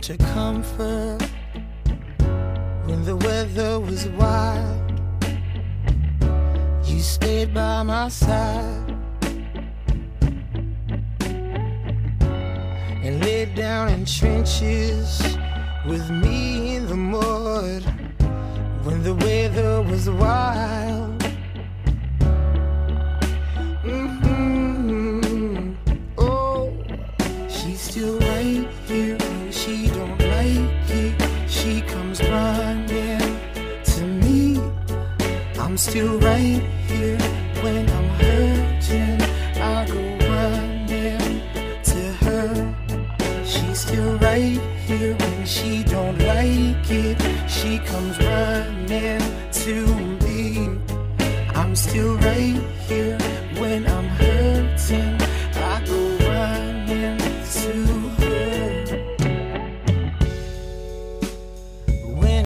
to comfort when the weather was wild. You stayed by my side and laid down in trenches with me in the mud when the weather was wild. Oh, she's still right here. She don't like it. She comes running to me. I'm still right